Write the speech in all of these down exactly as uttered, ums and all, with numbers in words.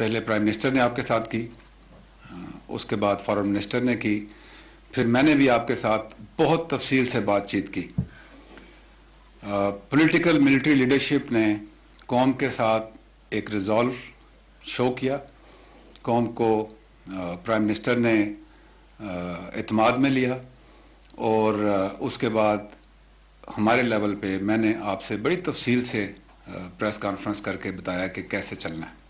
پہلے prime minister نے آپ کے ساتھ کی، اس کے بعد فارن منسٹر نے کی، پھر میں نے بھی آپ کے ساتھ بہت تفصیل سے بات چیت کی۔ پولیٹیکل ملٹری لیڈرشپ نے قوم کے ساتھ ایک ریزالو شو کیا، قوم کو پرائم منسٹر نے اعتماد میں لیا، اور اس کے بعد ہمارے لیول پہ میں نے آپ سے بڑی تفصیل سے پریس کانفرنس کر کے بتایا کہ کیسے چلنا ہے۔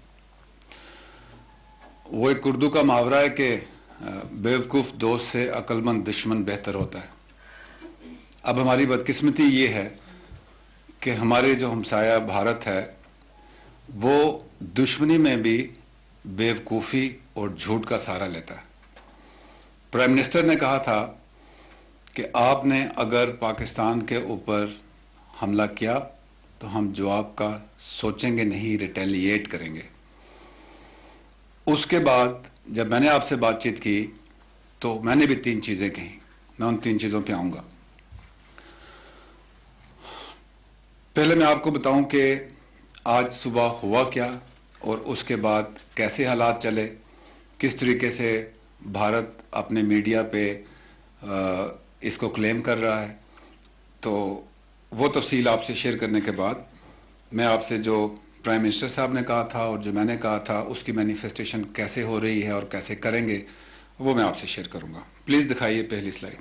وہ ایک اردو کا محاورہ ہے کہ بیوقوف دوست سے عقل مند دشمن بہتر ہوتا ہے۔ اب ہماری بدقسمتی یہ ہے کہ ہمارے جو ہمسایہ بھارت ہے وہ دشمنی میں بھی بیوقوفی اور جھوٹ کا سہارا لیتا ہے۔ پرائم منسٹر نے کہا تھا کہ آپ نے اگر پاکستان کے اوپر حملہ کیا تو ہم جواب کا سوچیں گے نہیں، ریٹیلیٹ کریں گے۔ اس کے بعد جب میں نے آپ سے بات چیت کی تو میں نے بھی تین چیزیں کہیں، میں ان تین چیزوں پہ آؤں گا۔ پہلے میں آپ کو بتاؤں کہ آج صبح ہوا کیا اور اس کے بعد کیسے حالات چلے، کس طریقے سے بھارت اپنے میڈیا پہ اس کو کلیم کر رہا ہے۔ تو وہ تفصیل آپ سے شیئر کرنے کے بعد میں آپ سے جو پرائم منسٹر صاحب نے کہا تھا اور جو میں نے کہا تھا اس کی مینیفیسٹیشن کیسے ہو رہی ہے اور کیسے کریں گے وہ میں آپ سے شیئر کروں گا۔ پلیز دکھائیے پہلی سلائیڈ۔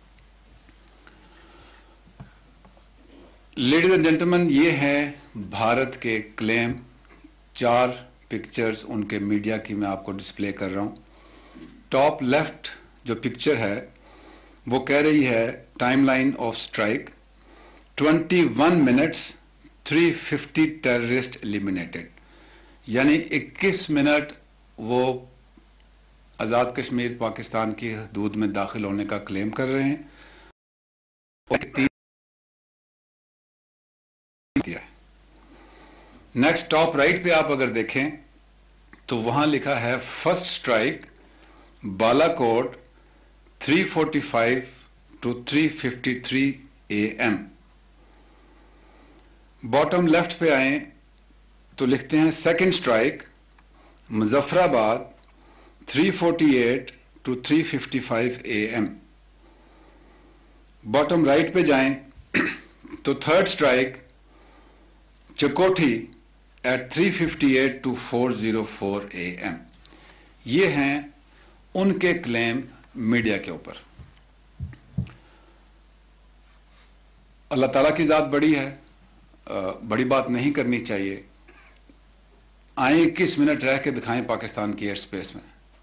لیڈیز اینڈ جینٹلمین، یہ ہے بھارت کے کلیم، چار پکچرز ان کے میڈیا کی میں آپ کو ڈسپلے کر رہا ہوں۔ ٹاپ لیفٹ جو پکچر ہے وہ کہہ رہی ہے timeline of strike, twenty one minutes three fifty terrorist eliminated, یعنی اکیس منٹ وہ آزاد کشمیر پاکستان کی حدود میں داخل ہونے کا کلیم کر رہے ہیں۔ نیکسٹ ٹاپ رائٹ پہ آپ اگر دیکھیں تو وہاں لکھا ہے first strike Balakot three forty five to three fifty three A M. Bottom left پہ آئیں تو لکھتے ہیں second strike Muzaffarabad three forty eight to three fifty five A M. Bottom right پہ جائیں تو third strike Chakothi at three fifty eight to four zero four A M. یہ ہیں ان کے کلیم میڈیا کے اوپر۔ اللہ تعالیٰ کی ذات بڑی ہے، بڑی بات نہیں کرنی چاہیے۔ آئیں اکیس منٹ رہ کے دکھائیں پاکستان کی ایئر سپیس میں۔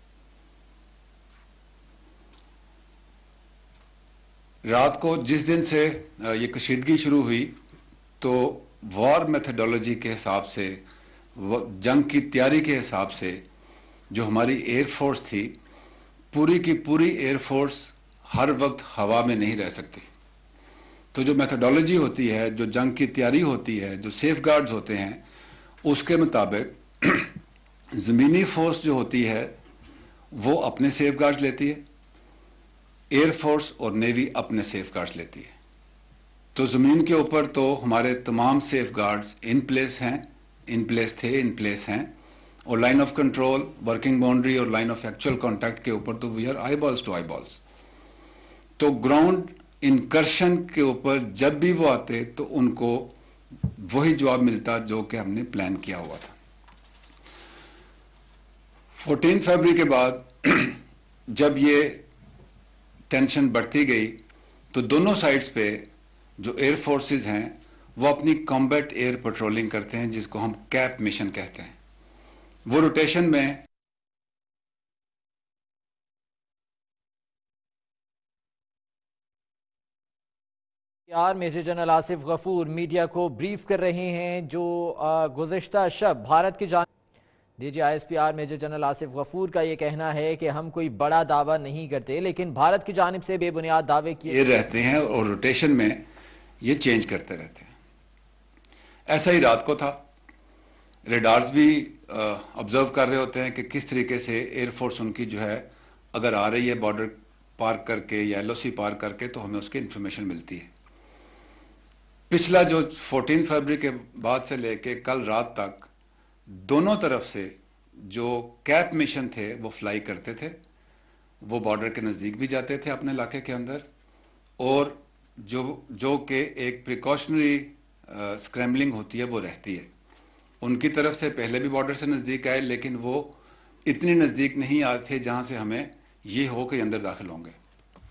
رات کو جس دن سے یہ کشیدگی شروع ہوئی تو وار میتھڈولوجی کے حساب سے، جنگ کی تیاری کے حساب سے جو ہماری ایئر فورس تھی، پوری کی پوری ایئر فورس ہر وقت ہوا میں نہیں رہ سکتی۔ تو جو میتھڈولوجی ہوتی ہے، جو جنگ کی تیاری ہوتی ہے، جو سیف گارڈز ہوتے ہیں، اس کے مطابق زمینی فورس جو ہوتی ہے وہ اپنے سیف گارڈز لیتی ہے، ایئر فورس اور نیوی اپنے سیف گارڈز لیتی ہے۔ تو زمین کے اوپر تو ہمارے تمام سیف گارڈز ان پلیس ہیں، ان پلیس تھے، ان پلیس ہیں، اور line of control, working boundary اور لائن آف ایکچوئل کانٹیکٹ کے اوپر تو we are eyeballs to eyeballs. تو گراؤنڈ انکرشن کے اوپر جب بھی وہ آتے تو ان کو وہی جواب ملتا جو کہ ہم نے پلان کیا ہوا تھا۔ فورٹین فروری کے بعد جب یہ ٹینشن بڑھتی گئی تو دونوں سائڈز پہ جو ایئر فورسز ہیں وہ اپنی کمبیٹ ایئر پیٹرولنگ کرتے ہیں، جس کو ہم کیپ مشن کہتے ہیں۔ وہ روٹیشن میں آر میجر جنرل آصف غفور میڈیا کو بریف کر رہے ہیں جو گزشتہ شب بھارت کی جانب D G I S P R major general Asif Ghafoor کا یہ کہنا ہے کہ ہم کوئی بڑا دعویٰ نہیں کرتے، لیکن بھارت کی جانب سے بے بنیاد دعوے کیے رہتے ہیں اور روٹیشن میں یہ چینج کرتے رہتے ہیں۔ ایسا ہی رات کو تھا، ریڈارز بھی آبزرو کر رہے ہوتے ہیں کہ کس طریقے سے ایئر فورس ان کی جو ہے اگر آ رہی ہے بارڈر پار کر کے یا ایل او سی پار کر کے تو ہمیں اس کی انفارمیشن ملتی ہے۔ پچھلا جو فورٹین فروری کے بعد سے لے کے کل رات تک دونوں طرف سے جو کیپ مشن تھے وہ فلائی کرتے تھے، وہ بارڈر کے نزدیک بھی جاتے تھے اپنے علاقے کے اندر، اور جو جو کہ ایک پریکاشنری اسکریمبلنگ ہوتی ہے وہ رہتی ہے. ان کی طرف سے پہلے بھی بارڈر سے نزدیک آئے، لیکن وہ اتنی نزدیک نہیں آتے تھے جہاں سے ہمیں یہ ہو کہ اندر داخل ہوں گے.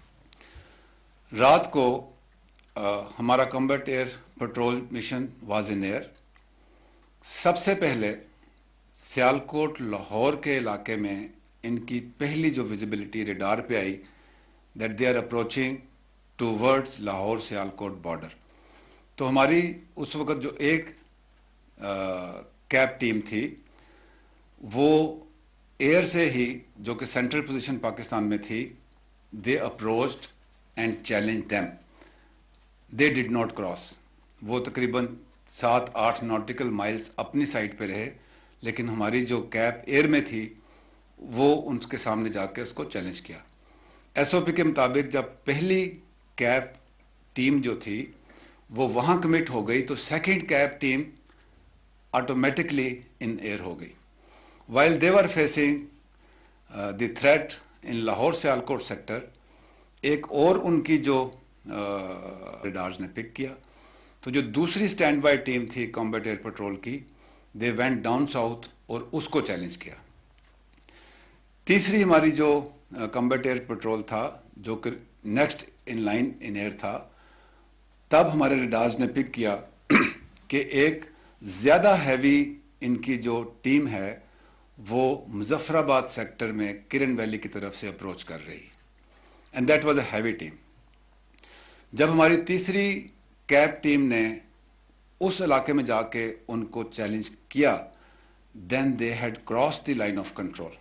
رات کو آ, ہمارا combat air patrol mission was in air. سب سے پہلے سیالکوٹ لاہور کے علاقے میں ان کی پہلی جو ویزیبلٹی ریڈار پہ آئی that they are approaching towards Lahore Sialkot border. تو ہماری اس وقت جو ایک کیپ ٹیم تھی وہ ایئر سے ہی، جو کہ سینٹرل پوزیشن پاکستان میں تھی، they approached and challenge them. They did not cross. وہ تقریباً سات آٹھ ناٹیکل مائلز اپنی سائڈ پہ رہے، لیکن ہماری جو کیپ ایئر میں تھی وہ ان کے سامنے جا کے اس کو چیلنج کیا. ایس او پی کے مطابق جب پہلی کیپ ٹیم جو تھی وہ وہاں کمٹ ہو گئی تو second cap team automatically in air ہو گئی. While they were facing the threat in Lahore Sialkot sector, ایک اور ان کی جو ریڈارز نے پک کیا، تو جو دوسری اسٹینڈ بائی ٹیم تھی کمبیٹ ایئر پٹرول کی، دے وینٹ ڈاؤن ساؤتھ اور اس کو چیلنج کیا. تیسری ہماری جو کمبیٹ ایئر پٹرول تھا جو کہ next in line in air تھا، تب ہمارے ریڈارز نے پک کیا کہ ایک زیادہ ہیوی ان کی جو ٹیم ہے وہ مظفر آباد سیکٹر میں کرن ویلی کی طرف سے اپروچ کر رہی، and that was a heavy team. جب ہماری تیسری کیپ ٹیم نے اس علاقے میں جا کے ان کو چیلنج کیا، then they had cross the line of control.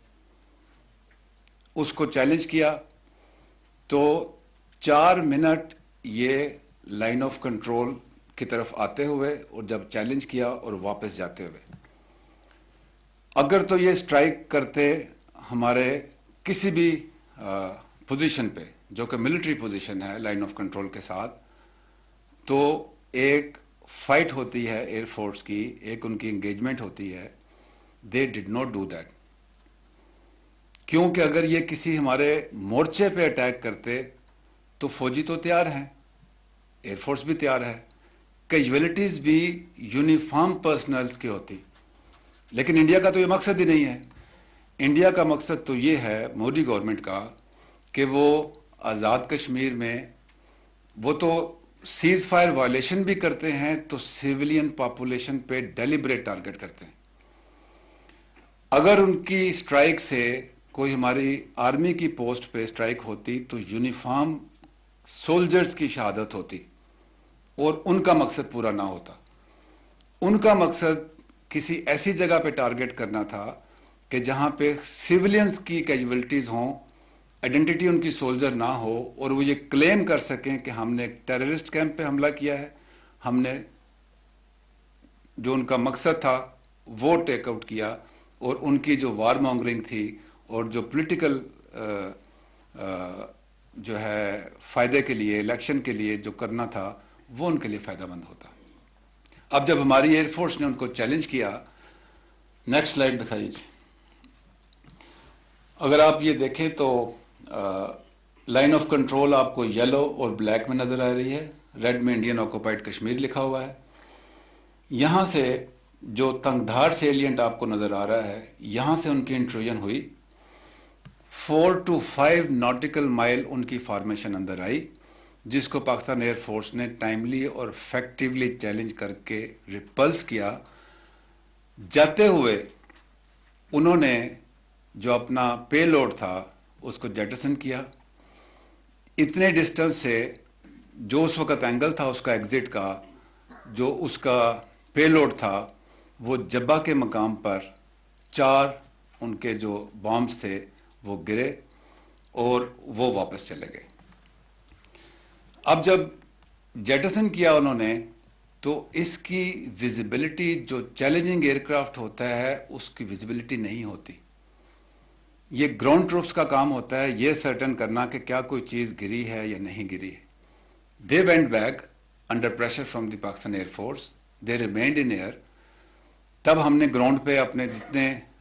اس کو چیلنج کیا تو چار منٹ یہ لائن آف کنٹرول کی طرف آتے ہوئے اور جب چیلنج کیا اور واپس جاتے ہوئے. اگر تو یہ اسٹرائک کرتے ہمارے کسی بھی پوزیشن پہ جو کہ ملٹری پوزیشن ہے لائن آف کنٹرول کے ساتھ، تو ایک فائٹ ہوتی ہے ایئر فورس کی، ایک ان کی انگیجمنٹ ہوتی ہے. They did not do that, کیونکہ اگر یہ کسی ہمارے مورچے پہ اٹیک کرتے تو فوجی تو تیار ہیں، ایئر فورس بھی تیار ہے، کیجویلٹیز بھی یونیفارم پرسنلز کی ہوتی. لیکن انڈیا کا تو یہ مقصد ہی نہیں ہے. انڈیا کا مقصد تو یہ ہے مودی گورنمنٹ کا کہ وہ آزاد کشمیر میں وہ تو سیز فائر وائلیشن بھی کرتے ہیں تو سیولین پاپولیشن پہ ڈیلیبریٹ ٹارگٹ کرتے ہیں. اگر ان کی اسٹرائک سے کوئی ہماری آرمی کی پوسٹ پہ اسٹرائک ہوتی تو یونیفارم سولجرز کی شہادت ہوتی اور ان کا مقصد پورا نہ ہوتا. ان کا مقصد کسی ایسی جگہ پہ ٹارگٹ کرنا تھا کہ جہاں پہ سیولینز کی کیجویلٹیز ہوں، آئیڈینٹی ان کی سولجر نہ ہو، اور وہ یہ کلیم کر سکیں کہ ہم نے ایک ٹیررسٹ کیمپ پہ حملہ کیا ہے، ہم نے جو ان کا مقصد تھا وہ ٹیک آؤٹ کیا، اور ان کی جو وار مانگرنگ تھی اور جو پولیٹیکل جو ہے فائدے کے لیے الیکشن کے لیے جو کرنا تھا وہ ان کے لیے فائدہ مند ہوتا. اب جب ہماری ایئر فورس نے ان کو چیلنج کیا، نیکسٹ سلائیڈ دکھائیے جی. اگر آپ یہ دیکھیں تو لائن آف کنٹرول آپ کو یلو اور بلیک میں نظر آ رہی ہے، ریڈ میں انڈین آکوپائڈ کشمیر لکھا ہوا ہے. یہاں سے جو تنگ دھار سیلینٹ آپ کو نظر آ رہا ہے، یہاں سے ان کی انٹروژن ہوئی. فور ٹو فائیو ناٹیکل مائل ان کی فارمیشن اندر آئی، جس کو پاکستان ایئر فورس نے ٹائملی اور افیکٹولی چیلنج کر کے ریپلس کیا. جاتے ہوئے انہوں نے جو اپنا پے لوڈ تھا اس کو جیٹسن کیا. اتنے ڈسٹنس سے جو اس وقت اینگل تھا اس کا ایگزٹ کا، جو اس کا پے لوڈ تھا، وہ جبہ کے مقام پر چار ان کے جو بامبس تھے وہ گرے اور وہ واپس چلے گئے. اب جب جیٹسن کیا انہوں نے تو اس کی ویزیبلٹی جو چیلنجنگ ایئر کرافٹ ہوتا ہے اس کی ویزیبلٹی نہیں ہوتی. یہ گراؤنڈ ٹروپس کا کام ہوتا ہے یہ سرٹن کرنا کہ کیا کوئی چیز گری ہے یا نہیں گری ہے. They went back under pressure from the Pakistan air force, they remained in air. تب ہم نے گراؤنڈ پہ اپنے جتنے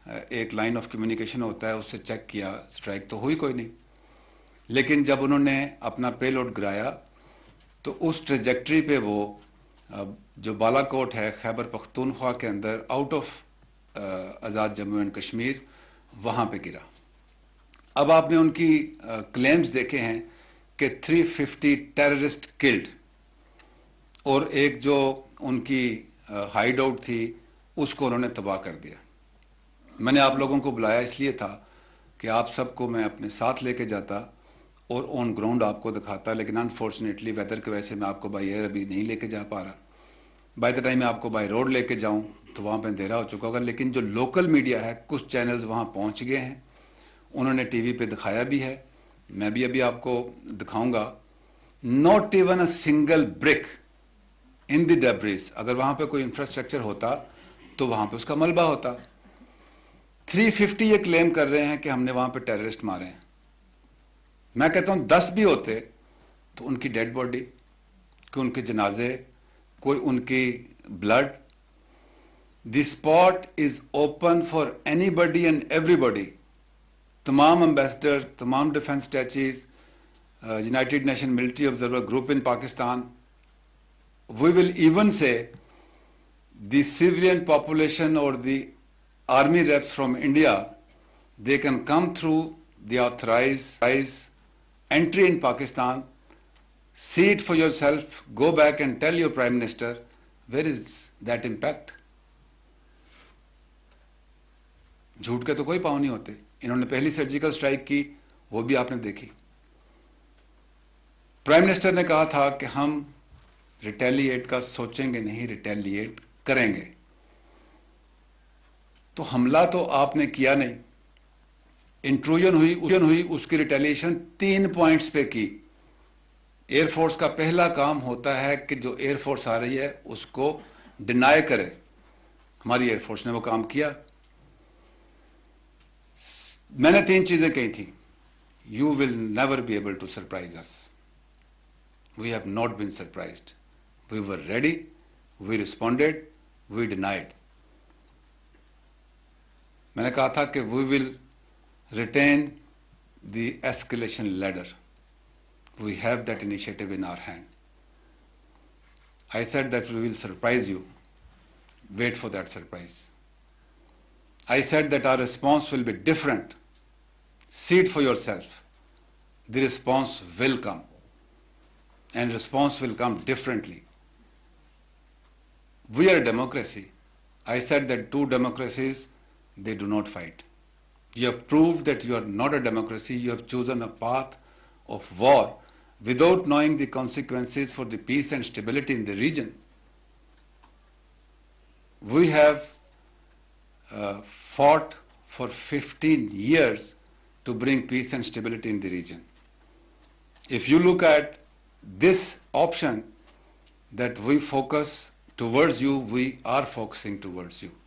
ایک لائن آف کمیونیکیشن ہوتا ہے, اس سے چیک کیا, اسٹرائک تو ہوئی کوئی نہیں. لیکن جب انہوں نے اپنا پے لوڈ گرایا تو اس ٹریجیکٹری پہ وہ جو بالا کوٹ ہے خیبر پختونخوا کے اندر out of Azad Jammu and Kashmir, وہاں پہ گرا. اب آپ نے ان کی کلیمز دیکھے ہیں کہ تھری ففٹی ٹیررسٹ کلڈ, اور ایک جو ان کی ہائیڈ آؤٹ تھی اس کو انہوں نے تباہ کر دیا. میں نے آپ لوگوں کو بلایا اس لیے تھا کہ آپ سب کو میں اپنے ساتھ لے کے جاتا اور آن گراؤنڈ آپ کو دکھاتا, لیکن انفارچونیٹلی ویدر کی وجہ سے میں آپ کو بائی ایئر ابھی نہیں لے کے جا پا رہا. بائی دا ٹائم میں آپ کو بائی روڈ لے کے جاؤں تو وہاں پہ اندھیرا ہو چکا ہوگا. لیکن جو لوکل میڈیا ہے, کچھ چینلز وہاں پہنچ گئے ہیں, انہوں نے ٹی وی پہ دکھایا بھی ہے, میں بھی ابھی آپ کو دکھاؤں گا. Not even a single brick in the debris. اگر وہاں پہ کوئی انفراسٹرکچر ہوتا تو وہاں پہ اس کا ملبہ ہوتا. تھری ففٹی یہ کلیم کر رہے ہیں کہ ہم نے وہاں پہ ٹیررسٹ مارے ہیں. میں کہتا ہوں دس بھی ہوتے تو ان کی ڈیڈ باڈی, کہ ان کے جنازے, کوئی ان کی بلڈ. The spot is open for anybody and everybody. تمام امبیسڈر, تمام defence attaches, united nation military observer group in Pakistan, we will even say the civilian population or the army reps from India, they can come through the authorized entry in Pakistan, see it for yourself, go back and tell your Prime Minister, where is that impact? جھوٹ کے تو کوئی پاؤں نہیں ہوتے. انہوں نے پہلی سرجیکل اسٹرائک کی, وہ بھی آپ نے دیکھی. پرائم منسٹر نے کہا تھا کہ ہم ریٹیلیٹ کا سوچیں گے نہیں, ریٹیلیٹ کریں گے. تو حملہ تو آپ نے کیا نہیں, انٹروژن ہوئی ہوئی اس کی ریٹیلیشن تین پوائنٹس پہ کی. ایئر فورس کا پہلا کام ہوتا ہے کہ جو ایئر فورس آ رہی ہے اس کو ڈینائی کرے. ہماری ایئر فورس نے وہ کام کیا. میں نے تین چیزیں کہی تھیں. You will never be able to surprise us. We have not been surprised. We were ready, we responded, we denied. میں نے کہا تھا کہ we will retain the escalation ladder. We have that initiative in our hand. I said that we will surprise you. Wait for that surprise. I said that our response will be different. See it for yourself. The response will come. And response will come differently. We are a democracy. I said that two democracies, they do not fight. You have proved that you are not a democracy. You have chosen a path of war without knowing the consequences for the peace and stability in the region. We have uh, fought for fifteen years to bring peace and stability in the region. If you look at this option that we focus towards you, we are focusing towards you.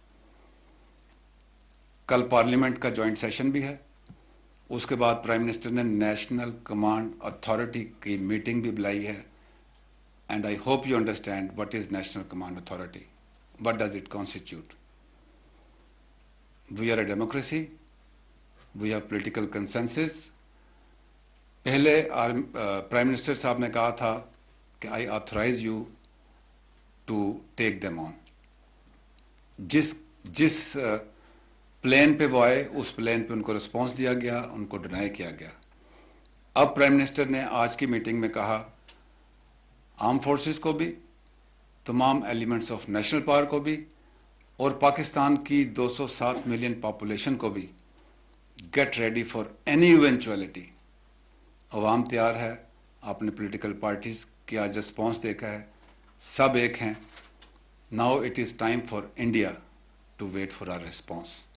کل parliament کا joint session بھی ہے. اس کے بعد prime minister نے national command authority کی meeting بھی بلائی ہے. And I hope you understand what is national command authority, what does it constitute. We are a democracy, we have political consensus. پہلے پرائم منسٹر صاحب نے کہا تھا کہ I authorize you to take them on. جس جس plane پہ وہ آئے اس پلین پہ ان کو رسپانس دیا گیا, ان کو ڈینائی کیا گیا. اب پرائم منسٹر نے آج کی میٹنگ میں کہا آرم فورسز کو بھی, تمام ایلیمنٹس آف نیشنل پاور کو بھی, اور پاکستان کی دو سو سات ملین پاپولیشن کو بھی, get ready for any eventuality. عوام تیار ہے. آپ نے پولیٹیکل پارٹیز کی آج رسپانس دیکھا ہے, سب ایک ہیں. Now it is time for India to wait for our response.